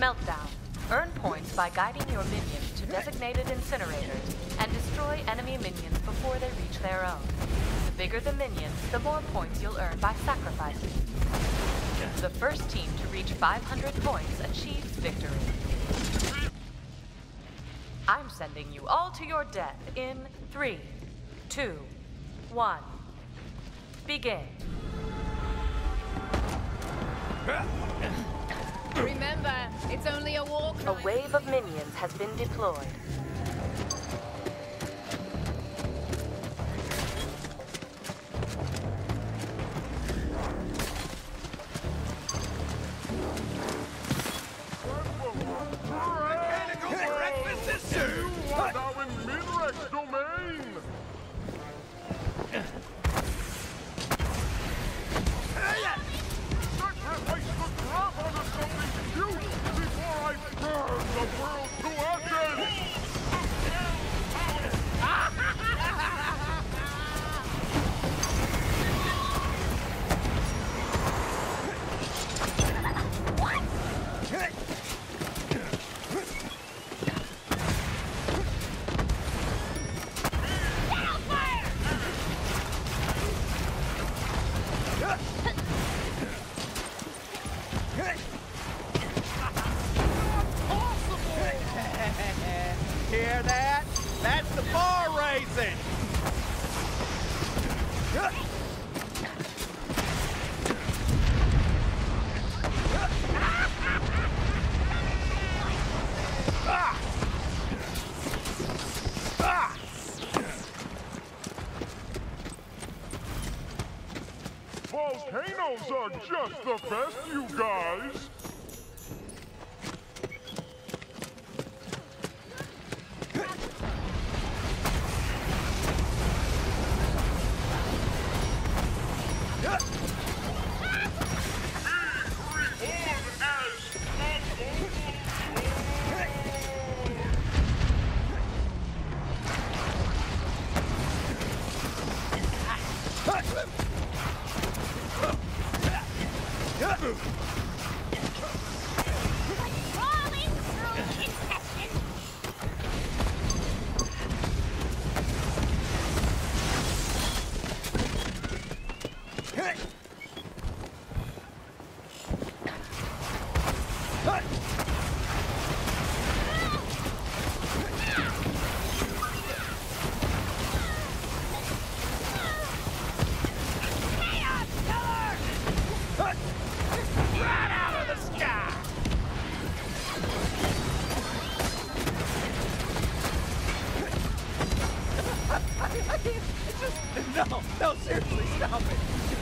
Meltdown. Earn points by guiding your minions to designated incinerators and destroy enemy minions before they reach their own. The bigger the minions, the more points you'll earn by sacrificing. The first team to reach 500 points achieves victory. I'm sending you all to your death in 3, 2, 1. Begin. Remember, it's only a war crime. A wave of minions has been deployed. Hear that? That's the bar raising! Volcanoes are just the best, you guys! No, seriously, stop it!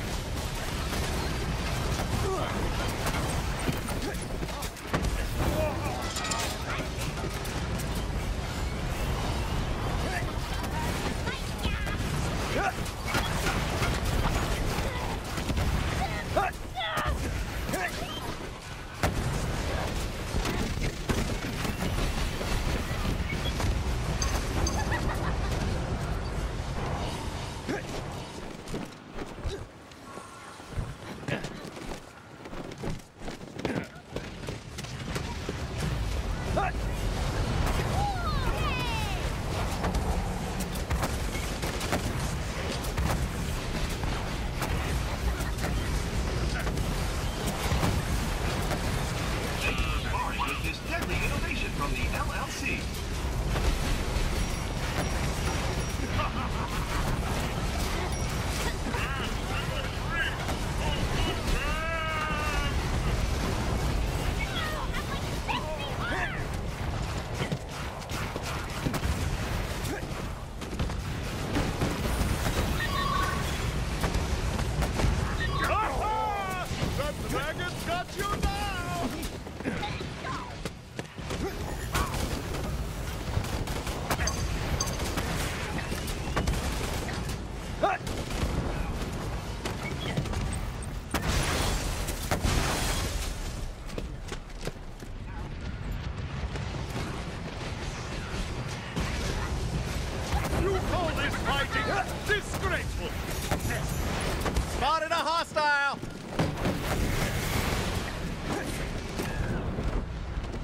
Disgraceful! Spotted a hostile!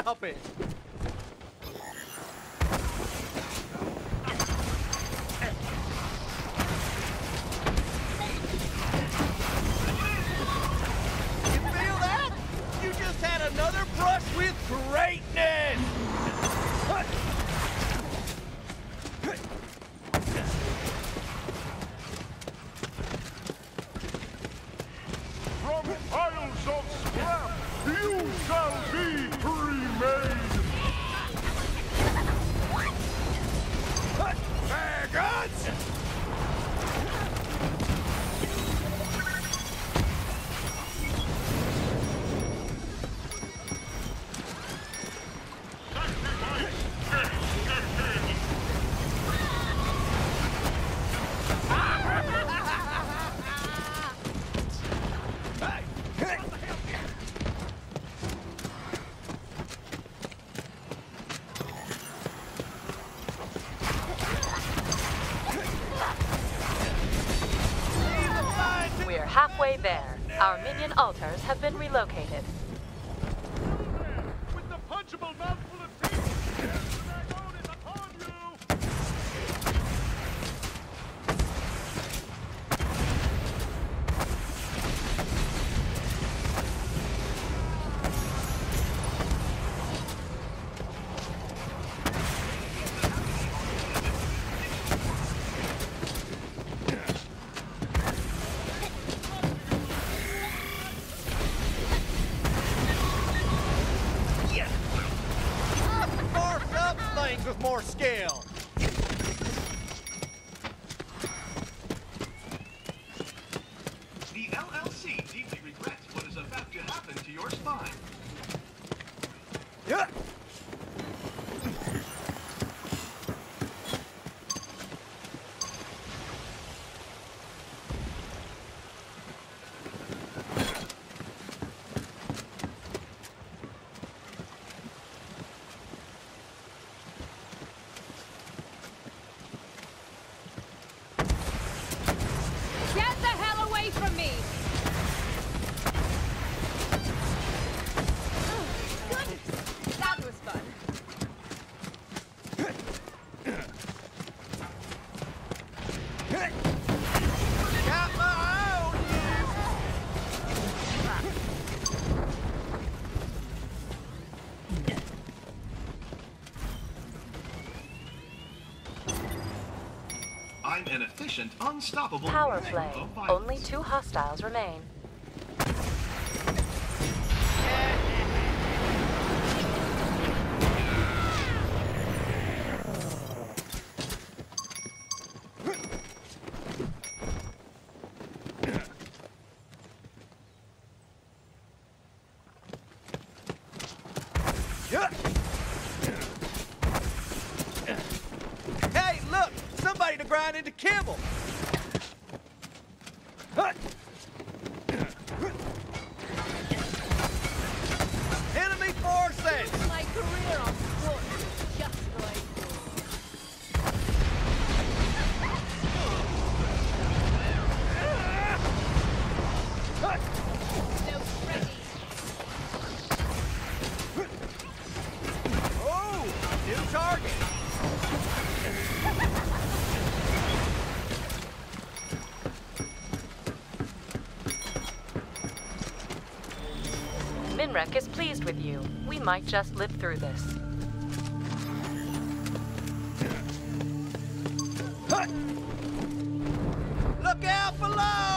stop it! You feel that? You just had another brush with greatness! From piles of scrap, you shall be remade! Maggots! We're halfway there. Our minion altars have been relocated. With the punchable mouthful of teeth! The dragon is upon you! Mark up things with more skill! The LLC deeply regrets what is about to happen to your spine. Yeah. Get the hell away from me! Oh, goodness! That was fun. Got my eye on you! I'm an efficient, unstoppable Power machine play. of violence. Only 2 hostiles remain. Yeah. Hey, look! Somebody to grind into kibble! Enemy forces! My career on foot is just like no ready. Oh! New target! Minrek is pleased with you. We might just live through this. Look out below!